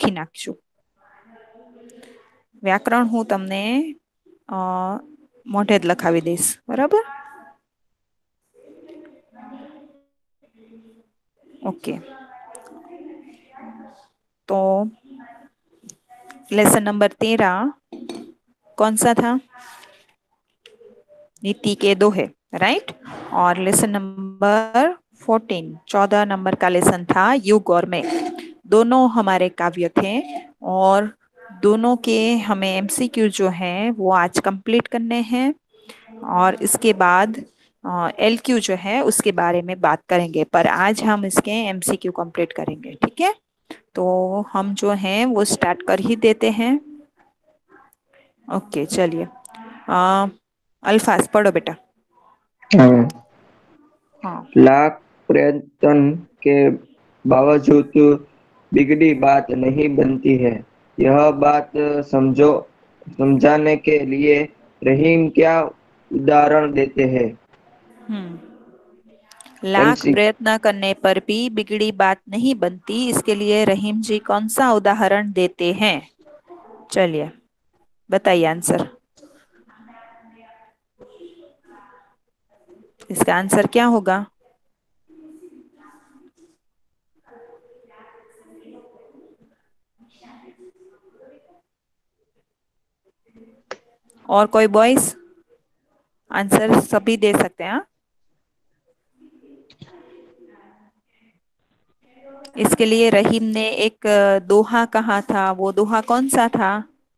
લખી નાખશું. વ્યાકરણ હું તમને મોઢે જ લખાવી દઈશ, બરાબર? ओके, तो लेसन नंबर 13 कौन सा था? नीति के दोहे, राइट। और लेसन नंबर 14 14 नंबर का लेसन था युग और मैं। दोनों हमारे काव्य थे और दोनों के हमें एमसीक्यू जो है वो आज कंप्लीट करने हैं और इसके बाद एलक्यू जो है उसके बारे में बात करेंगे, पर आज हम इसके एमसीक्यू कंप्लीट करेंगे, ठीक है? तो हम जो हैं वो स्टार्ट कर ही देते हैं। ओके, चलिए। अल्फाज पढ़ो बेटा। हाँ। हाँ, लाख प्रयत्न के बावजूद बिगड़ी बात नहीं बनती है। यह बात समझो समझाने के लिए रहीम क्या उदाहरण देते हैं। लाख एमसी प्रयत्न करने पर भी बिगड़ी बात नहीं बनती, इसके लिए रहीम जी कौन सा उदाहरण देते हैं? चलिए बताइए आंसर। इसका आंसर क्या होगा? और कोई बॉयज आंसर सभी दे सकते हैं, हाँ? इसके लिए रहीम ने एक दोहा कहा था, वो दोहा कौन सा था?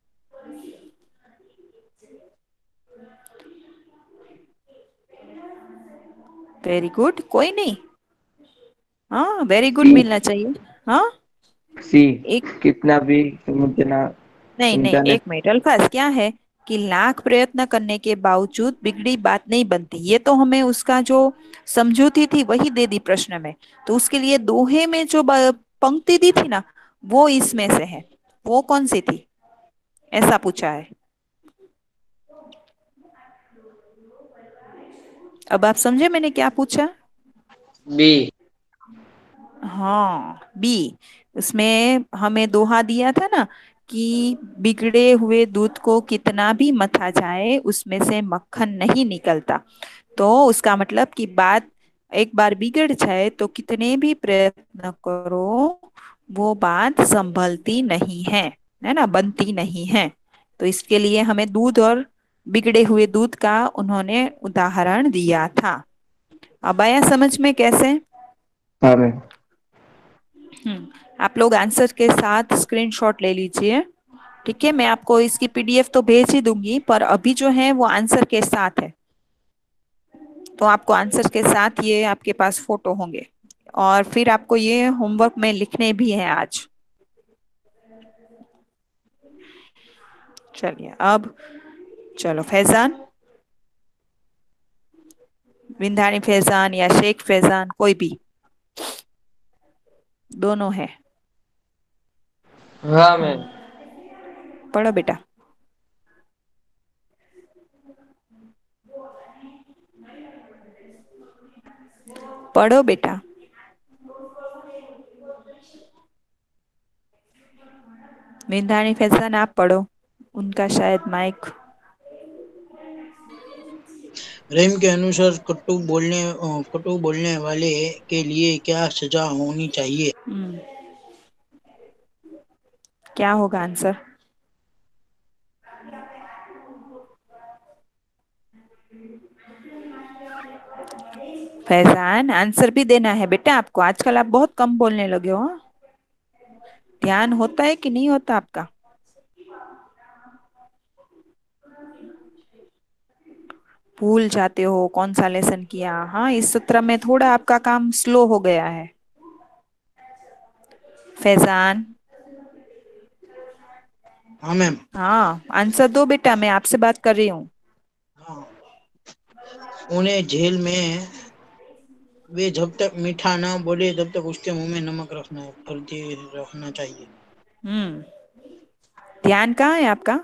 वेरी गुड, कोई नहीं? हाँ, वेरी गुड सी मिलना चाहिए। हाँ, सी एक कितना भी समझना नहीं नहीं, समझाने। एक मिनट अल्फाज, क्या है कि लाख प्रयत्न करने के बावजूद बिगड़ी बात नहीं बनती, ये तो हमें उसका जो समझौती थी वही दे दी प्रश्न में। तो उसके लिए दोहे में जो पंक्ति दी थी ना, वो इसमें से है। वो कौन सी थी, ऐसा पूछा है। अब आप समझे मैंने क्या पूछा? बी। हाँ, बी। उसमें हमें दोहा दिया था ना कि बिगड़े हुए दूध को कितना भी मथा जाए उसमें से मक्खन नहीं निकलता। तो उसका मतलब कि बात एक बार बिगड़ जाए तो कितने भी प्रयत्न करो वो बात संभलती नहीं है ना, बनती नहीं है। तो इसके लिए हमें दूध और बिगड़े हुए दूध का उन्होंने उदाहरण दिया था। अब आया समझ में कैसे? हाँ मैम। आप लोग आंसर के साथ स्क्रीनशॉट ले लीजिए, ठीक है? मैं आपको इसकी पीडीएफ तो भेज ही दूंगी, पर अभी जो है वो आंसर के साथ है। तो आपको आंसर के साथ ये आपके पास फोटो होंगे और फिर आपको ये होमवर्क में लिखने भी हैं आज। चलिए अब, चलो फैजान, विंधानी फैजान या शेख फैजान, कोई भी, दोनों है। हाँ मैम। हम्म, पढ़ो बेटा। पढ़ो बेटा। विंधानी फैजान आप पढ़ो, उनका शायद माइक। रहीम के अनुसार कटु बोलने वाले के लिए क्या सजा होनी चाहिए? क्या होगा आंसर? फैजान आंसर भी देना है बेटा आपको, आजकल आप बहुत कम बोलने लगे हो, हाँ? ध्यान होता है कि नहीं होता आपका? भूल जाते हो कौन सा लेसन किया। हाँ, इस सत्र में थोड़ा आपका काम स्लो हो गया है। फैजान, हाँ मैम। हाँ आंसर दो बेटा, मैं आपसे बात कर रही हूँ। हाँ, उन्हें जेल में वे जब तक मीठा ना बोले तब तक उसके मुंह में नमक रखना फर्जी रखना चाहिए। हम्म, ध्यान कहाँ है आपका?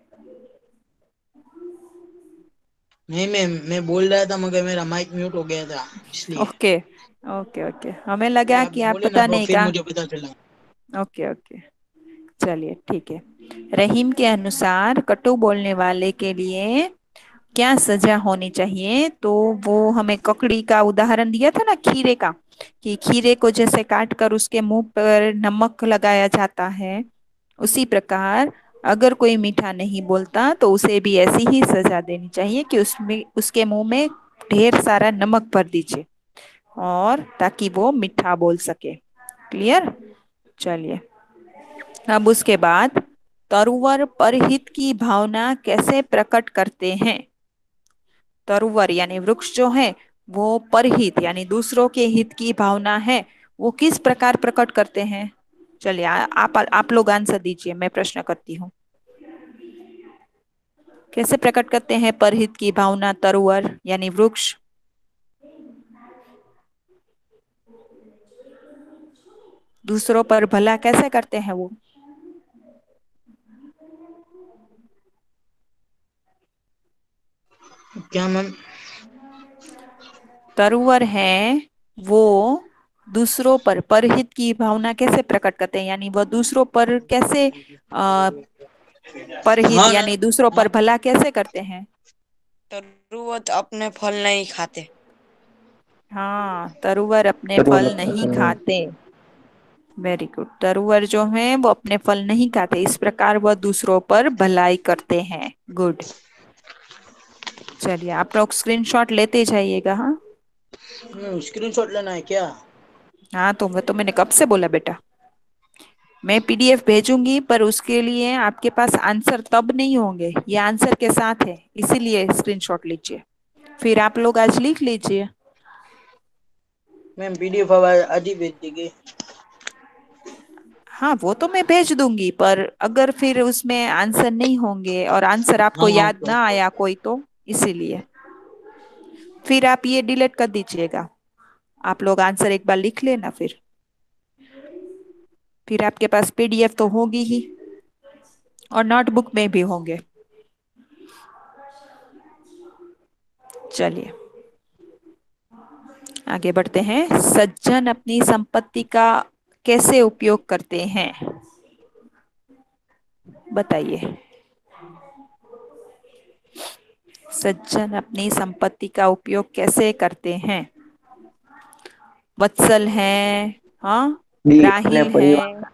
नहीं मैम, मैं बोल रहा था मगर मेरा माइक म्यूट हो गया था इसलिए। ओके ओके ओके, हमें ये लगा आप कि आप बोले ना पता तो नहीं फिर कहाँ। मुझे पता चला। ओके ओके, चलिए ठीक है। रहीम के अनुसार कटु बोलने वाले के लिए क्या सजा होनी चाहिए? तो वो हमें ककड़ी का उदाहरण दिया था ना, खीरे का, कि खीरे को जैसे काट कर उसके मुंह पर नमक लगाया जाता है, उसी प्रकार अगर कोई मीठा नहीं बोलता तो उसे भी ऐसी ही सजा देनी चाहिए कि उसमें उसके मुंह में ढेर सारा नमक भर दीजिए, और ताकि वो मीठा बोल सके। क्लियर? चलिए, अब उसके बाद तरुवर परहित की भावना कैसे प्रकट करते हैं? तरुवर यानी वृक्ष जो है, वो परहित यानी दूसरों के हित की भावना है, वो किस प्रकार प्रकट करते हैं? चलिए आप लोग आंसर दीजिए, मैं प्रश्न करती हूँ। कैसे प्रकट करते हैं परहित की भावना तरुवर यानी वृक्ष? दूसरों पर भला कैसे करते हैं वो? क्या मैम? तरुवर है वो दूसरों पर परहित की भावना कैसे प्रकट करते हैं, यानी वह दूसरों पर कैसे परहित हाँ ना। यानी दूसरों हाँ। पर भला कैसे करते हैं? तरुवत अपने फल नहीं खाते। हाँ, तरुवर अपने जरूर फल अपने नहीं फल नहीं। खाते। Very good. तरुवर जो है वो अपने फल नहीं खाते, इस प्रकार वह दूसरों पर भलाई करते हैं। गुड। चलिए, आप लोग स्क्रीनशॉट लेते जाइएगा। हाँ स्क्रीनशॉट लेना है क्या? हाँ, तो मैंने कब से बोला बेटा, मैं पीडीएफ भेजूंगी, पर उसके लिए आपके पास आंसर तब नहीं होंगे, ये आंसर के साथ है, इसीलिए स्क्रीनशॉट लीजिए। फिर आप लोग आज लिख लीजिए। मैम पीडीएफ आज ही भेज देंगे। हाँ, वो तो मैं भेज दूंगी, पर अगर फिर उसमें आंसर नहीं होंगे और आंसर आपको हाँ याद ना आया कोई, तो इसीलिए फिर आप ये डिलीट कर दीजिएगा। आप लोग आंसर एक बार लिख लेना, फिर आपके पास पीडीएफ तो होगी ही, और नोटबुक में भी होंगे। चलिए, आगे बढ़ते हैं। सज्जन अपनी संपत्ति का कैसे उपयोग करते हैं? बताइए। सज्जन अपनी संपत्ति का उपयोग कैसे करते हैं? वत्सल है, हाँ, बी अपने राहिल है, परिवार।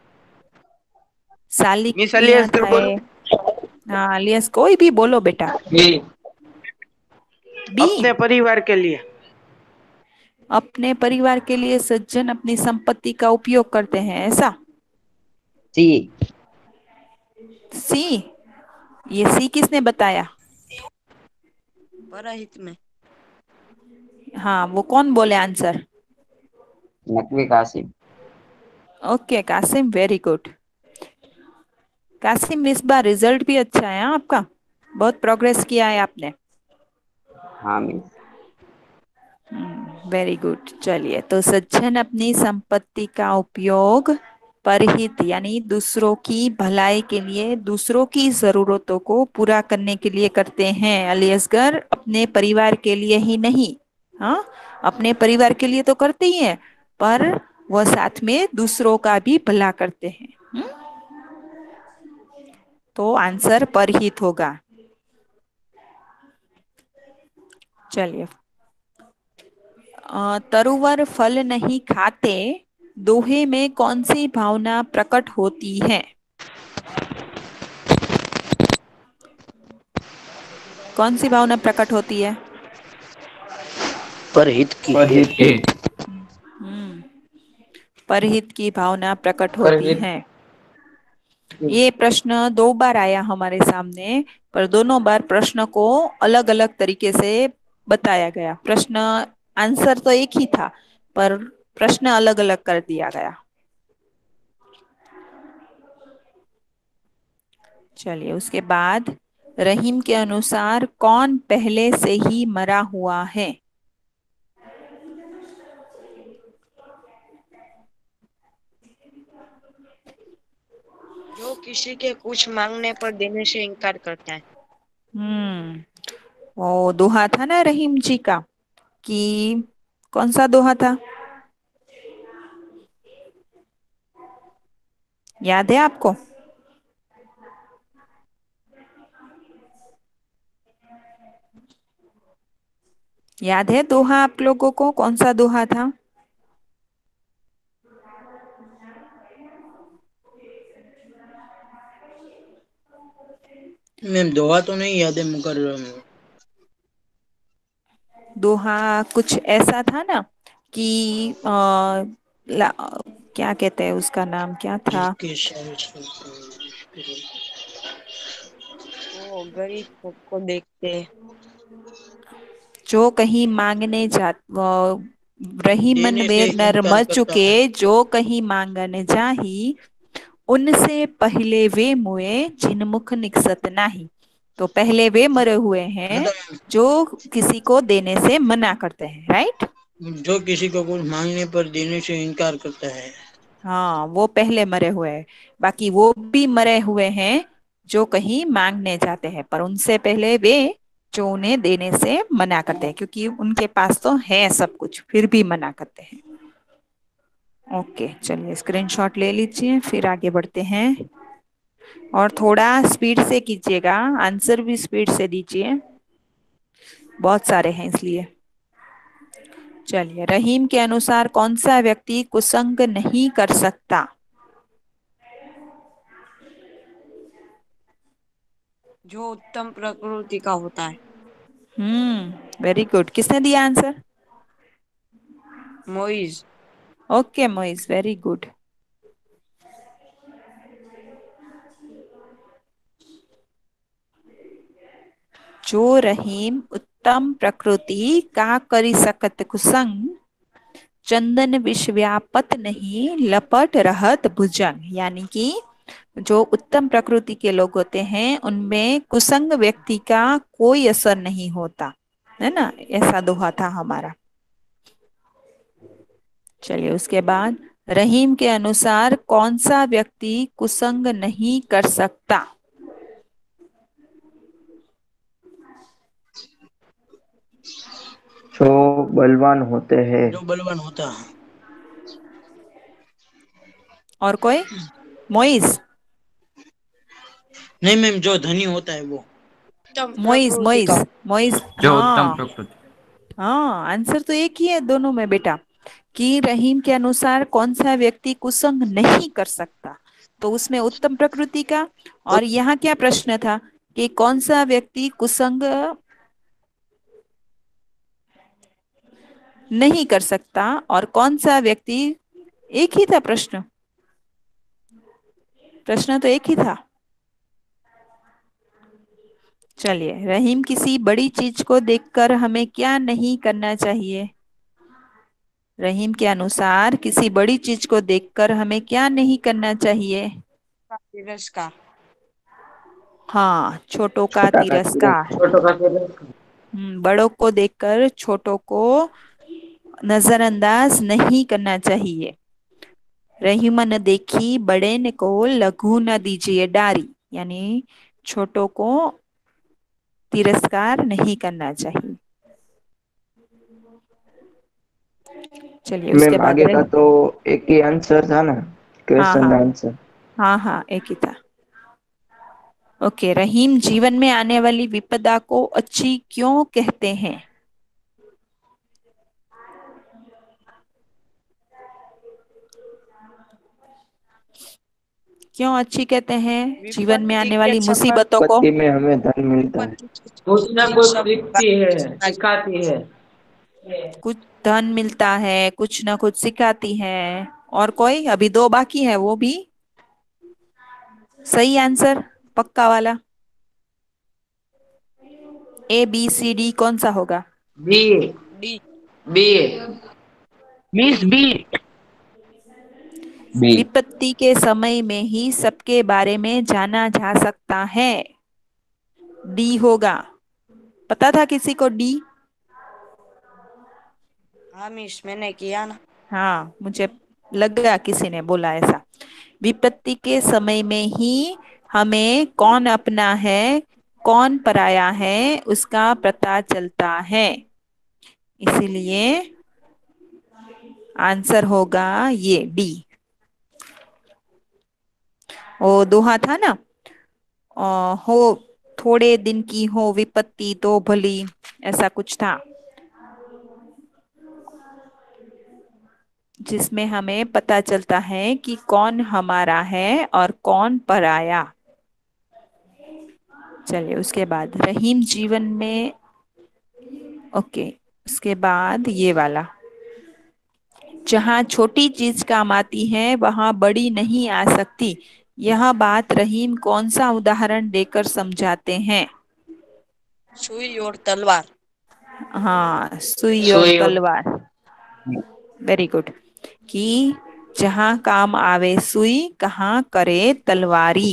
मिस सालिकनाथ अलियासगर है। बोलो। हाँ, अलियास कोई भी बोलो बेटा। B B. अपने परिवार के लिए। अपने परिवार के लिए सज्जन अपनी संपत्ति का उपयोग करते हैं, ऐसा? सी सी। ये सी किसने बताया? परहित में। हाँ, वो कौन बोले answer? Naqvi Qasim. Okay Qasim, very good. Qasim, इस बार रिजल्ट भी अच्छा है हाँ आपका, बहुत प्रोग्रेस किया है आपने। हाँ मिस। Very good. चलिए, तो सज्जन अपनी संपत्ति का उपयोग परहित यानी दूसरों की भलाई के लिए, दूसरों की जरूरतों को पूरा करने के लिए करते हैं। अली असगर, अपने परिवार के लिए ही नहीं। हाँ, अपने परिवार के लिए तो करते ही हैं, पर वह साथ में दूसरों का भी भला करते हैं। तो आंसर परहित होगा। चलिए, तरुवर फल नहीं खाते, दोहे में कौन सी भावना प्रकट होती है? कौन सी भावना प्रकट होती है? परहित की। परहित की। हम्म, परहित की भावना प्रकट होती परहित है। की। ये प्रश्न दो बार आया हमारे सामने, पर दोनों बार प्रश्न को अलग अलग तरीके से बताया गया। प्रश्न, आंसर तो एक ही था, पर प्रश्न अलग अलग कर दिया गया। चलिए, उसके बाद रहीम के अनुसार कौन पहले से ही मरा हुआ है? जो किसी के कुछ मांगने पर देने से इनकार करता है। हम्म, वो दोहा था ना रहीम जी का, कि कौन सा दोहा था, याद है आपको? याद है दोहा आप लोगों को? कौन सा दोहा था? मैम दोहा तो नहीं याद है, मगर दोहा कुछ ऐसा था ना कि क्या कहते हैं, उसका नाम क्या था? जिसके सारे वो गरीब सबको देखते। जो कहीं मांगने जा रही मन देने से में नर इनकार मर करता चुके, है। जो कहीं मांगने जाही, उनसे पहले वे मुए जिन मुख निकसत नाही। तो पहले वे मरे हुए हाँ हैं तो जो किसी को देने से मना करते हैं, राइट? जो किसी को कुछ मांगने पर देने से इनकार करता है। हाँ, वो पहले मरे हुए हैं। बाकी वो भी मरे हुए हैं जो कहीं मांगने जाते हैं, पर उनसे पहले वे जो उन्हें देने से मना करते हैं, क्योंकि उनके पास तो है सब कुछ, फिर भी मना करते हैं। ओके, चलिए स्क्रीनशॉट ले लीजिए, फिर आगे बढ़ते हैं। और थोड़ा स्पीड से कीजिएगा, आंसर भी स्पीड से दीजिए, बहुत सारे हैं इसलिए। चलिए, रहीम के अनुसार कौन सा व्यक्ति कुसंग नहीं कर सकता? जो उत्तम प्रकृति का होता है। Very good. किसने दिया answer? Moiz. Okay Moiz, very good. जो रहीम उत्तम प्रकृति का करी सकत कुसंग, चंदन विष व्यापत नहीं लपट रहत भुजंग। यानी कि जो उत्तम प्रकृति के लोग होते हैं उनमें कुसंग व्यक्ति का कोई असर नहीं होता, है ना? ऐसा दोहा था हमारा। चलिए, उसके बाद रहीम के अनुसार कौन सा व्यक्ति कुसंग नहीं कर सकता? जो बलवान होते हैं। जो बलवान होता है। और कोई? मोइस। नहीं मैम, जो धनी होता है वो। उत्तम मोइस प्रकृति का। मोइस मोइस, जो उत्तम हाँ। प्रकृति। हाँ, आंसर तो एक ही है दोनों में बेटा, कि रहीम के अनुसार कौन सा व्यक्ति कुसंग नहीं कर सकता, तो उसमें उत्तम प्रकृति का। और यहाँ क्या प्रश्न था कि कौन सा व्यक्ति कुसंग नहीं कर सकता और कौन सा व्यक्ति, एक ही था प्रश्न, प्रश्न तो एक ही था। चलिए, रहीम किसी बड़ी चीज को देखकर हमें क्या नहीं करना चाहिए? रहीम के अनुसार किसी बड़ी चीज को देखकर हमें क्या नहीं करना चाहिए? तिरस्कार। हाँ, छोटों का छोटा का तिरस्कार। छोटो का तिरस्कार। बड़ों को देखकर छोटों को नजरअंदाज नहीं करना चाहिए। रहीम न देखी बड़े न को लघु न दीजिए डारी। यानी छोटों को तिरस्कार नहीं करना चाहिए। चलिए, उसके मैम बाद आगे का रही। तो एक ही आंसर था ना, हाँ क्वेश्चन हाँ आंसर। हाँ हाँ, एक ही था। ओके, रहीम जीवन में आने वाली विपदा को अच्छी क्यों कहते हैं? क्यों अच्छी कहते हैं जीवन में विपत्ति आने के वाली समय मुसीबतों को? पति में हमें धन मिलता है। विपत्ति के कुछ समय ना इन कुछ सब सीखती है, बातों से सिखाती है। कुछ धन मिलता है, कुछ ना कुछ सिखाती है। और कोई? अभी दो बाकी है, वो भी सही आंसर पक्का वाला। ABCD कौन सा होगा? B. D. B. Means B. B. विपत्ति के समय में ही सबके बारे में जाना जा सकता है। डी होगा। पता था किसी को डी? हाँ मिस, मैंने किया ना। हाँ, मुझे लगा किसी ने बोला ऐसा। विपत्ति के समय में ही हमें कौन अपना है, कौन पराया है, उसका पता चलता है। इसीलिए आंसर होगा ये डी। वो दोहा था ना, हो थोड़े दिन की हो विपत्ति तो भली, ऐसा कुछ था। जिसमें हमें पता चलता है कि कौन हमारा है और कौन पराया। चलिए उसके बाद रहीम जीवन में। ओके, उसके बाद ये वाला, जहाँ छोटी चीज काम आती है वहां बड़ी नहीं आ सकती। यह बात रहीम कौन सा उदाहरण देकर समझाते हैं? सुई और तलवार। हाँ, सुई और सुई और तलवार। Very good. कि जहाँ काम आवे सुई, कहाँ करे तलवारी।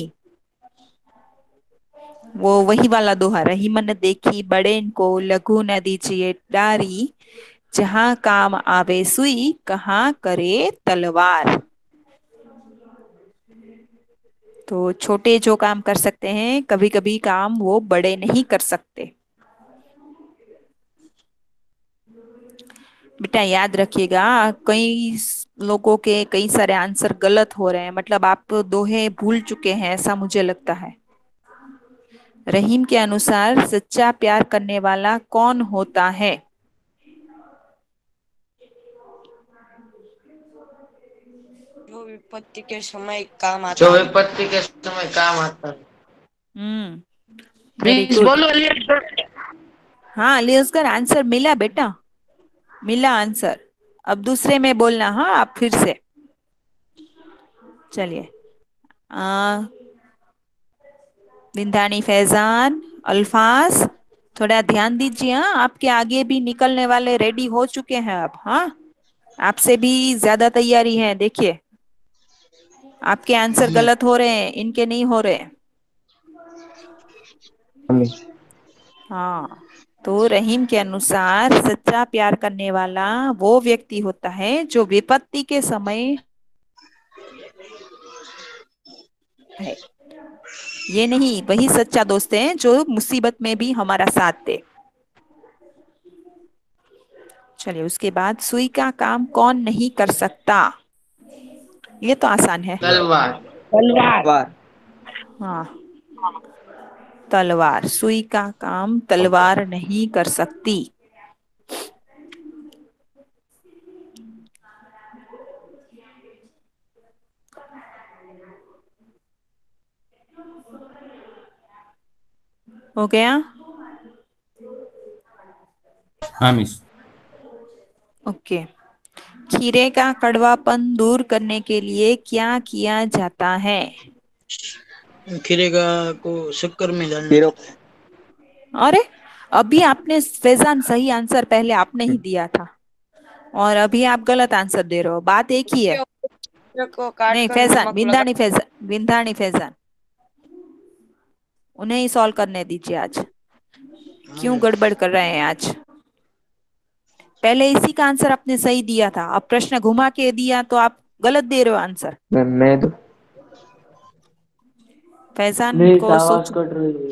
वो वही वाला दोहा, रहीम न देखी बड़ेन को, लघु न दीजिए डारी, जहाँ काम आवे सुई, कहाँ करे तलवार। तो छोटे जो काम कर सकते हैं, कभी कभी काम वो बड़े नहीं कर सकते। बेटा याद रखिएगा, लोगों के कई सारे आंसर गलत हो रहे हैं, मतलब आप दोहे भूल चुके हैं ऐसा मुझे लगता है। रहीम के अनुसार सच्चा प्यार करने वाला कौन होता है? जो विपत्ति के समय काम जो आता है। विपत्ति के समय काम आता है। हम्म, वेरी बीस गुड। बोलो अलियासगर। हाँ अली आंसर मिला बेटा, मिला आंसर। अब दूसरे में बोलना, हाँ आप फिर से। चलिए, विंधानी फैजान, अल्फाज, थोड़ा ध्यान दीजिए। हाँ, आपके आगे भी निकलने वाले रेडी हो चुके हैं अब। हाँ, आपसे भी ज्यादा तैयारी है, देखिए। आपके आंसर हमें गलत हो रहे हैं, इनके नहीं हो रहे। हमें हाँ, तो रहीम के अनुसार सच्चा प्यार करने वाला वो व्यक्ति होता है जो विपत्ति के समय है। ये नहीं, वही सच्चा दोस्त है जो मुसीबत में भी हमारा साथ दे। चलिए उसके बाद, सुई का काम कौन नहीं कर सकता? ये तो आसान है। तलवार। तलवार। वार हाँ, तलवार। सुई का काम तलवार नहीं कर सकती। हो गया? हाँ मिस। ओके। खीरे का कड़वापन दूर करने के लिए क्या किया जाता है? खीरेगा को शक्कर में डालना खीरो पड़ता है। अरे, अभी आपने फैजान सही आंसर पहले आपने ही दिया था, और अभी आप गलत आंसर दे रहे हो। बात एक ही है। को काट नहीं कर फैजान, नमक लगा। विंधानी फैजान, उन्हें ही सॉल्व करने दीजिए आज। हाँ क्यों मैम। गड़बड़ कर रहे हैं आज? पहले इसी का आंसर आपने सही दिया था, अब प्रश्न घुमा के दिया तो आप गलत दे रहे हो आंसर। मैं तो फैजान मिस को आवाज सोच। कट रही है।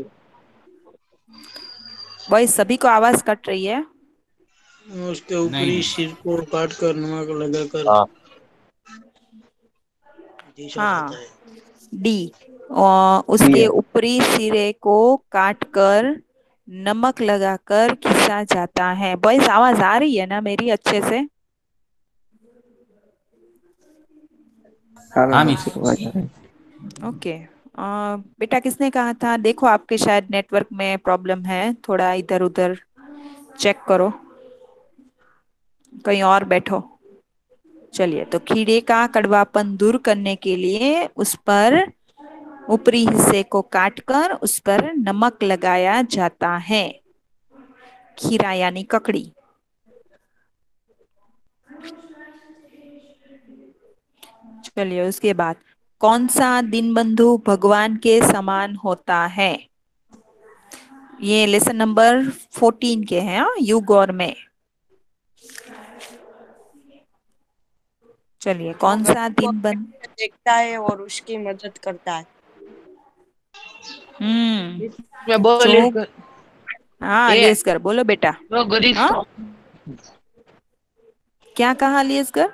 भाई सभी को आवाज कट रही है। उसके नहीं ऊपरी मिस। सिर को काट कर नमक लगाकर हाँ। घिसा जाता हाँ, है। डी। और डी उसके है। ऊपरी सिरे को काटकर नमक लगाकर घिसा जाता है। बॉयज आवाज आ रही है ना मेरी अच्छे से? हाँ हाँ मैम, मिस। अच्छी आवाज आ रही है। ओके। बेटा किसने कहा था? देखो आपके शायद नेटवर्क में प्रॉब्लम है, थोड़ा इधर उधर चेक करो, कहीं और बैठो। चलिए, तो खीरे का कड़वापन दूर करने के लिए उस पर ऊपरी हिस्से को काटकर उस पर नमक लगाया जाता है। खीरा यानी ककड़ी। चलिए उसके बाद, कौन सा दीनबंधु भगवान के समान होता है? ये लेसन नंबर 14 के हैं, हाँ, युग और में। चलिए, जो कौन सा गरीब को दीनबंधु। देखता है और उसकी मदद करता है। हम्म। मैं बोलो जो, अलियासगर। हाँ ये अलियसकर बोलो बेटा। जो गरीब हाँ, को। क्या कहा अलियसकर?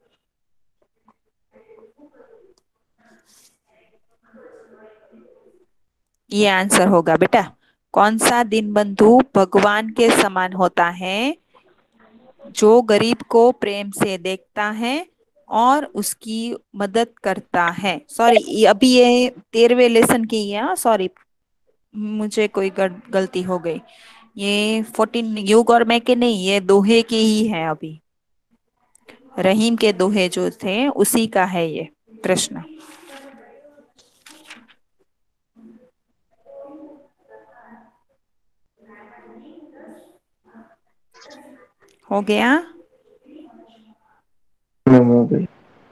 ये आंसर होगा बेटा। कौन सा दीनबंधु भगवान के समान होता है? जो गरीब को प्रेम से देखता है और उसकी मदद करता है। सॉरी, अभी ये 13वें लेसन की है। सॉरी, मुझे कोई गलती हो गई। ये 14 युग और मैं के नहीं, ये दोहे के ही है अभी। रहीम के दोहे जो थे उसी का है ये प्रश्न। हो गया। हो गई।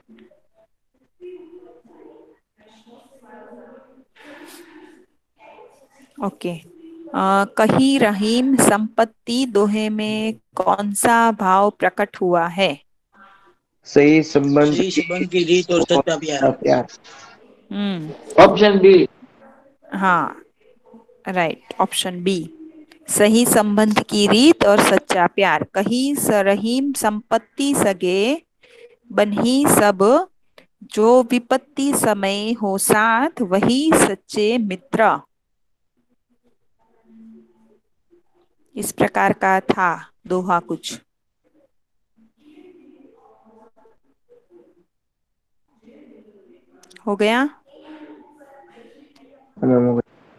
ओके। कही रहीम संपत्ति दोहे में कौन सा भाव प्रकट हुआ है? सही संबंध सही की संबंध की रीत और और सच्चा प्यार। प्यार। हम्म। Option B. हाँ, राइट, ऑप्शन बी। सही संबंध की रीत और सच्चा प्यार। कही सरहीम संपत्ति सगे, बन्ही सब, जो विपत्ति समय हो साथ, वही सच्चे मित्र। इस प्रकार का था दोहा कुछ। हो गया। हो गई।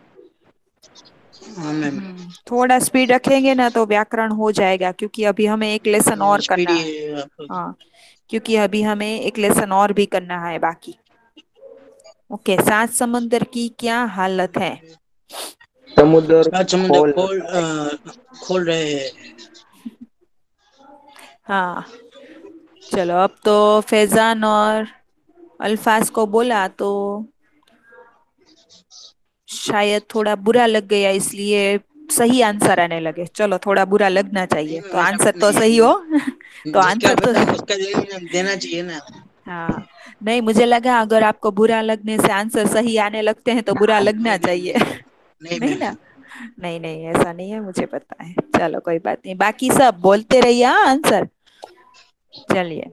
हाँ मैम। थोड़ा स्पीड रखेंगे ना तो व्याकरण हो जाएगा, क्योंकि अभी हमें एक लेसन और करना स्पीडी है। आपको। हाँ, क्योंकि अभी हमें एक लेसन और भी करना है बाकी। ओके, सात समंदर की क्या हालत है? समुद्र सात समुद्र खोल खोल रहे हैं। हाँ, चलो अब तो फैजान और अल्फाज को बोला तो शायद थोड़ा बुरा लग गया, इसलिए सही आंसर आने लगे। चलो, थोड़ा बुरा लगना नहीं चाहिए तो मैम, ऐसा आंसर कुछ तो नहीं सही है। हो। तो जिसका आंसर तो पता है उसका देना चाहिए ना। हाँ, नहीं, मुझे लगा अगर आपको बुरा लगने से आंसर सही आने लगते हैं तो बुरा लगना नहीं नहीं चाहिए। नहीं नहीं नहीं नहीं मैम। ना? नहीं नहीं, ऐसा नहीं है, मुझे पता है। चलो, कोई बात नहीं, बाकी सब बोलते रहिए आंसर। चलिए,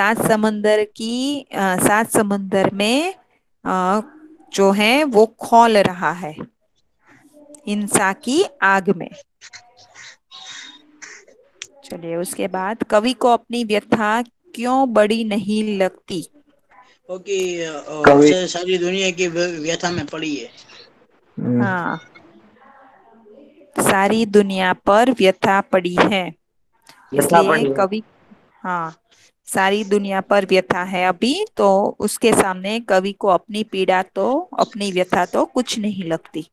सात समंदर में अ, जो है वो खौल रहा है हिंसा की आग में। चलिए, उसके बाद कवि को अपनी व्यथा क्यों बड़ी नहीं लगती? क्योंकि कवि। सारी दुनिया की व्यथा में पड़ी है। हाँ, सारी दुनिया पर व्यथा पड़ी है, यथा इसलिए पड़ी है। कवि। हाँ, सारी दुनिया पर व्यथा है अभी तो उसके सामने कवि को अपनी पीड़ा तो, अपनी व्यथा तो कुछ नहीं लगती।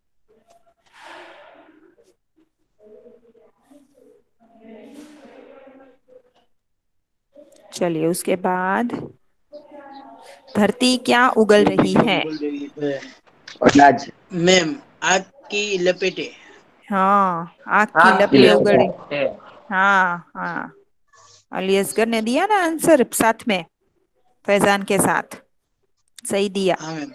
चलिए, उसके बाद धरती क्या उगल धरती रही क्या है? उगल रही है अनाज। मैम? आग की लपेटे। हाँ, आग की हाथ की लपटें उगल रही। लकीर है। हाँ हाँ, अली असगर ने दिया ना आंसर साथ में, फैजान के साथ। सही दिया। हाँ मैम।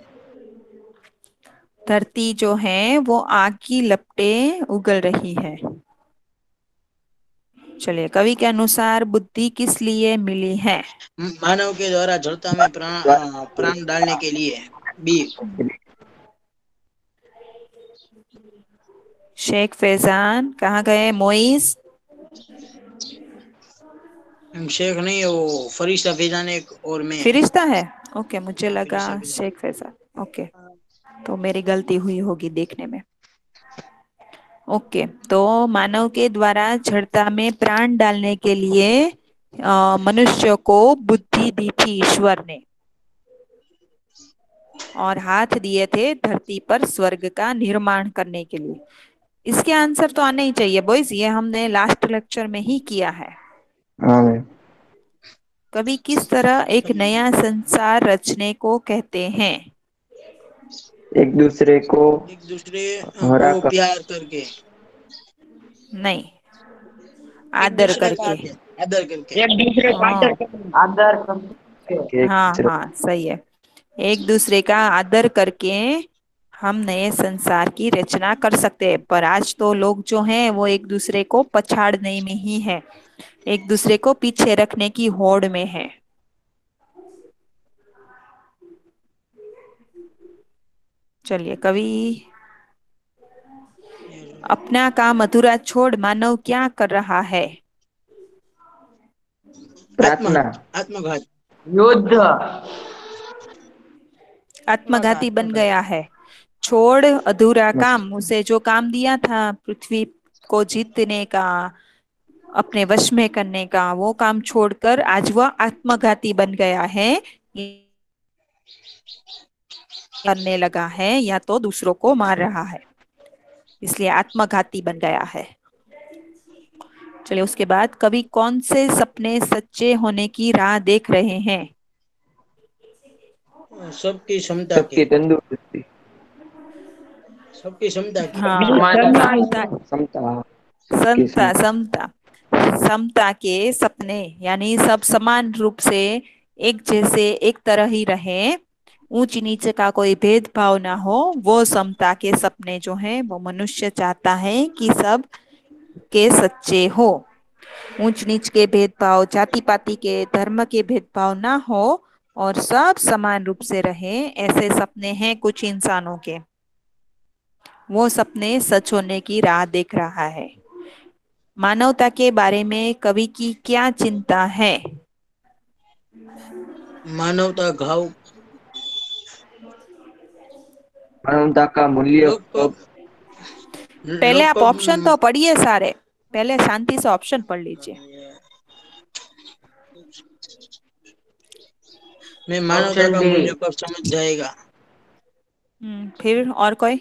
धरती जो है वो आग की लपटें उगल रही है। चलिए, कवि के अनुसार बुद्धि किस लिए मिली है? मानव के द्वारा जड़ता में प्राण डालने के लिए। बी। शेख फैजान कहाँ गए? मोइस? शेख नहीं, वो फरिश्ता फैजान एक और मैं। फिरिश्ता है? ओके, मुझे हाँ, लगा फरिश्ता फैजान। शेख फैजान। ओके, तो मेरी गलती हुई होगी देखने में। ओके, तो मानव के द्वारा जड़ता में प्राण डालने के लिए मनुष्य को बुद्धि दी थी ईश्वर ने, और हाथ दिए थे धरती पर स्वर्ग का निर्माण करने के लिए। इसके आंसर तो आने ही चाहिए बॉयज, ये हमने लास्ट लेक्चर में ही किया है। हाँ। कवि किस तरह एक नया संसार रचने को कहते हैं? एक दूसरे को एक दूसरे हरा को कर। प्यार करके। नहीं, एक आदर दूसरे का करके। आदर करके। एक दूसरे का हाँ आदर करके। एक हाँ दूसरे हाँ, सही है। एक दूसरे का आदर करके हम नए संसार की रचना कर सकते हैं, पर आज तो लोग जो हैं वो एक दूसरे को पछाड़ने में ही है, एक दूसरे को पीछे रखने की होड़ में है। चलिए, कवि अपना काम अधूरा छोड़ मानव क्या कर रहा है? आत्मा प्रार्थना। आत्मघात। युद्ध। आत्मघाती बन गया है। छोड़ अधूरा काम, उसे जो काम दिया था पृथ्वी को जीतने का, अपने वश में करने का, वो काम छोड़कर आज वह आत्मघाती बन गया है, करने लगा है या तो दूसरों को मार रहा है, इसलिए आत्मघाती बन गया है। चलिए उसके बाद कवि कौन से सपने सच्चे होने की राह देख रहे हैं? सबकी क्षमता के, सबकी तंदुरुस्ती, सबकी क्षमता की। हाँ, समानता। समता की समता समता। समता समता के सपने, यानी सब समान रूप से एक जैसे एक तरह ही रहे, ऊंच नीचे का कोई भेदभाव ना हो, वो समता के सपने जो हैं वो मनुष्य चाहता है कि सब के सच्चे हो। ऊंच नीच के भेदभाव, जाति पाति के, धर्म के भेदभाव ना हो और सब समान रूप से रहे, ऐसे सपने हैं कुछ इंसानों के। वो सपने सच होने की राह देख रहा है। मानवता के बारे में कवि की क्या चिंता है? मानवता घाव, मानवता का मूल्य लोग कब? कब पहले लोग आप कब ऑप्शन तो पढ़िए सारे, पहले शांति से ऑप्शन पढ़ लीजिए। मैं मानवता ऑप्शन का बी। मूल्य कब समझ जाएगा? फिर और कोई?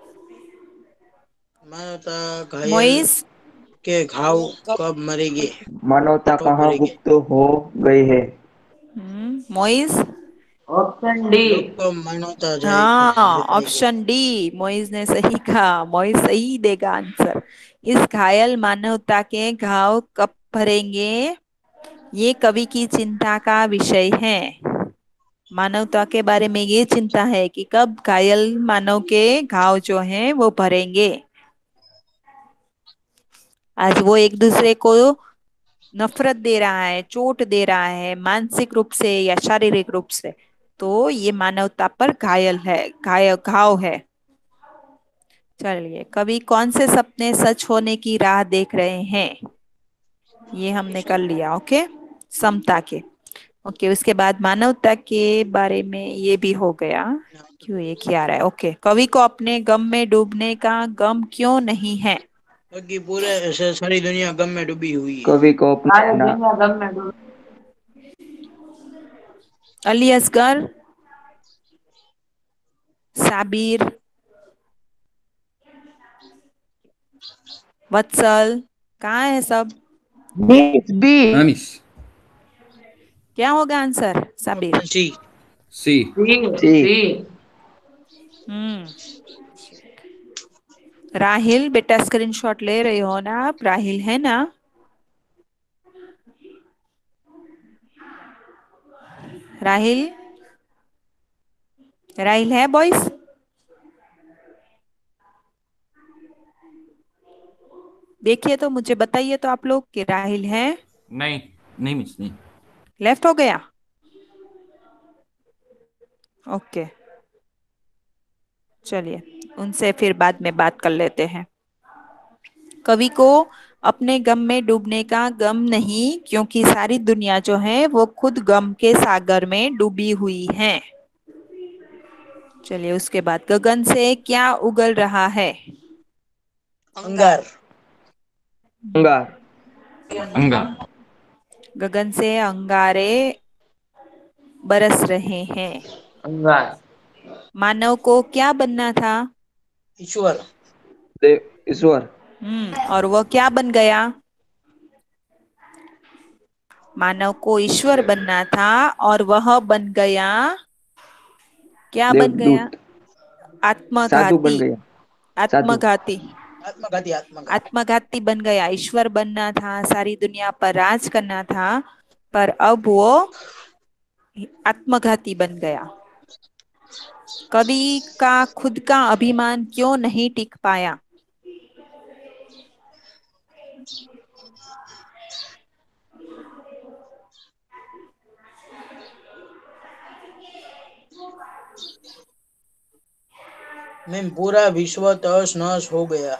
मानवता घायल मोइस। के घाव कब मरेंगे, मानवता कब कहाँ भरेंगे? गुप्त हो गई है? मोइस। Option D. लोग कब मानवता हाँ, जाएगी? ऑप्शन डी, मोइस ने सही कहा, मोइस सही देगा आंसर। इस घायल मानवता के घाव कब भरेंगे, ये कवि की चिंता का विषय है। मानवता के बारे में ये चिंता है कि कब घायल मानव के घाव जो हैं वो भरेंगे। आज वो एक दूसरे को नफरत दे रहा है, चोट दे रहा है, मानसिक रूप से या शारीरिक रूप से, तो ये मानवता पर घायल है, घाव है। चलिए, कवि कौन से सपने सच होने की राह देख रहे हैं, ये हमने कर लिया। ओके, समता के। ओके, उसके बाद मानवता के बारे में ये भी हो गया। क्यों ये क्या आ रहा है? ओके, कवि को अपने गम में डूबने का गम क्यों नहीं है? क्योंकि पूरे सारी दुनिया गम में डूबी हुई है। कवि को सारी अपने दुनिया गम में डूबी। अली असगर, साबिर, वत्सल, कहाँ है सब? Miss B. हामिश। क्या होगा answer Sabir? Option C. C. C. C. C. Hmm Rahil, बेटा स्क्रीनशॉट ले रही हो ना आप? राहिल है ना? राहिल, राहिल है बॉयस? देखिए तो मुझे बताइए तो आप लोग कि राहिल है? नहीं, नहीं मिस, नहीं। लेफ्ट हो गया? ओके, चलिए उनसे फिर बाद में बात कर लेते हैं। कवि को अपने गम में डूबने का गम नहीं, क्योंकि सारी दुनिया जो है वो खुद गम के सागर में डूबी हुई है। चलिए उसके बाद गगन से क्या उगल रहा है? अंगार। अंगार। अंगार। गगन से अंगारे बरस रहे हैं। अंगार। मानव को क्या बनना था? ईश्वर। देव, ईश्वर। और वह क्या बन गया? मानव को ईश्वर बनना था और वह बन गया, क्या बन गया? देवदूत। साधु बन आत्मघाती। गया। साधु। आत्मघाती। आत्मघाती, आत्मघाती। आत्मघाती बन गया। ईश्वर बनना था, सारी दुनिया पर राज करना था, पर अब वो आत्मघाती बन गया। कवि का खुद का अभिमान क्यों नहीं टिक पाया? मैं पूरा विश्व तहस नहस हो गया।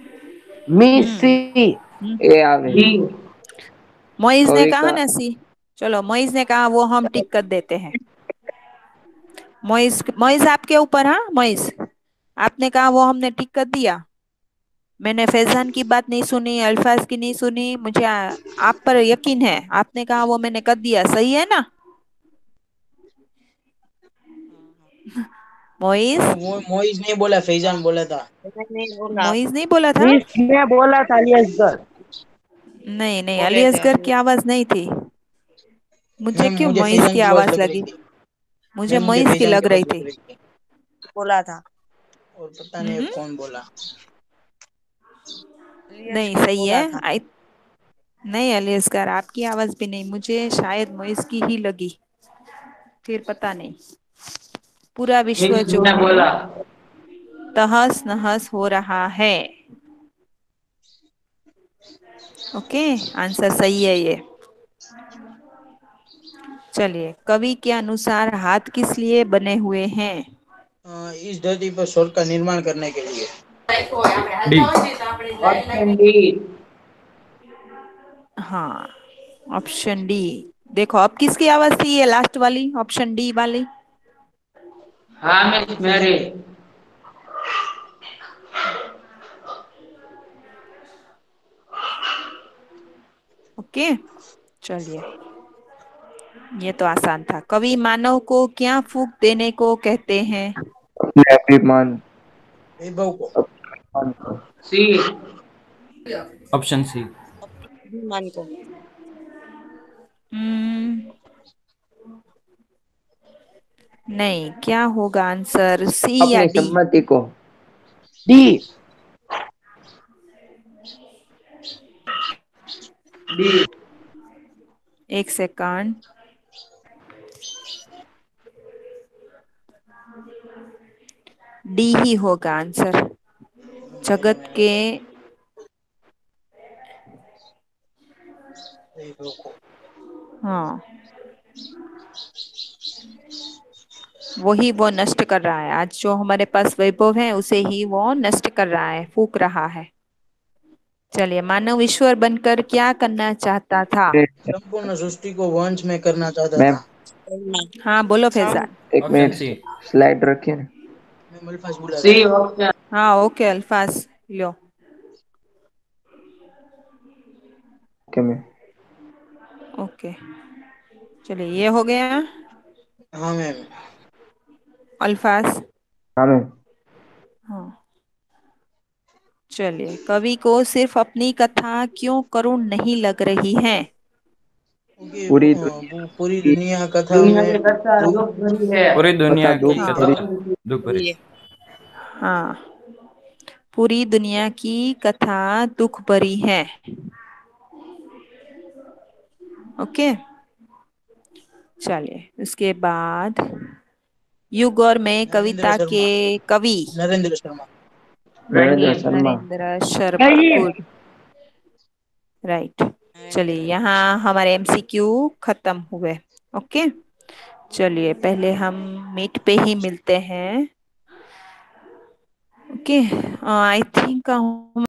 मिस सी। हम्म ए आवे। डी। मोइज ने कवि कहा का ना सी। चलो, मोइज ने कहा वो हम टिक कर देते हैं। मोइज मोइज आपके ऊपर। हाँ मोइज, आपने कहा वो हमने टिक कर दिया। मैंने फैजान की बात नहीं सुनी, अल्फाज की नहीं सुनी, मुझे आप पर यकीन है, आपने कहा वो मैंने कर दिया, सही है ना मोइज? वो मोइज नहीं बोला, फैजान बोला था। मैंने बोला। मोइज नहीं बोला था? इसने बोला था अलियासगर। नहीं नहीं, अली बोले थे असगर की हम। आवाज नहीं थी। मुझे मैम क्यों मुझे मोइज फैजान की की आवाज आवाज लग रही लगी? थी। मुझे मैम मुझे मोइज की फैजान लग की रही आवाज थी। लग रही थी। बोला था। और पता नहीं हम्म। कौन बोला। इलियस नहीं कर सही है। बोला था। नहीं अली असगर आपकी आवाज भी नहीं, मुझे शायद मोइज की ही लगी। फिर पता नहीं। पूरा विश्व जो इसने है बोला। तहस नहस हो रहा है। ओके, आंसर सही है ये। चलिए, कवि के अनुसार हाथ किस लिए बने हुए हैं? इस धरती पर स्वर्ग का निर्माण करने के लिए। डी। Option D. हाँ, ऑप्शन डी। देखो अब किसकी आवाज थी ये लास्ट वाली, ऑप्शन डी वाली? हाँ मिस फैजान मेरी। की। ओके, चलिए, ये तो आसान था। कवि मानव को क्या फूंक देने को कहते हैं? अपने अभिमान वैभव को। अभिमान को। सी। Option C. मान को। हम्म, नहीं, क्या होगा आंसर, सी या अपनी डी? सम्मति को। डी। डी। एक सेकंड। डी ही होगा आंसर। पहले जगत मैंने के, बताया वैभव को। हाँ, वही वो नष्ट कर रहा है। आज जो हमारे पास वैभव है उसे ही वो नष्ट कर रहा है, फूक रहा है। चलिए, मानव ईश्वर बनकर क्या करना चाहता था? संपूर्ण सृष्टि को वंश में करना चाहता मैम था। हाँ बोलो हम फैजान। एक ऑप्शन मिनट, सी। स्लाइड रखिए ना। मैं अल्फाज बोला था। C option. हाँ ओके, अल्फाज लो। Okay ma'am. ओके, चलिए, ये हो गया। हाँ मैम। अल्फाज। हाँ मैम। हाँ, चलिए, कवि को सिर्फ अपनी कथा क्यों करुण नहीं लग रही है? क्योंकि पूरी दुनिया पूरी की दुनिया कथा दुनिया में की कथा दुख। दुख भरी है। पूरी कथा दुनिया की दुख हाँ कथा भरी। दुख भरी। ये हाँ, पूरी दुनिया की कथा दुख भरी है। ओके, चलिए, उसके बाद युग और मैं नरेंद्र कविता के शर्मा। कवि। नरेंद्र शर्मा। नरेंद्र नहीं। शर्मा। नरेंद्र शर्मा, नहीं। Good, right. चलिए, नरेंद्र यहाँ हमारे एमसीक्यू खत्म हुए। ओके, चलिए, पहले हम मीट पे ही मिलते हैं। Okay, I think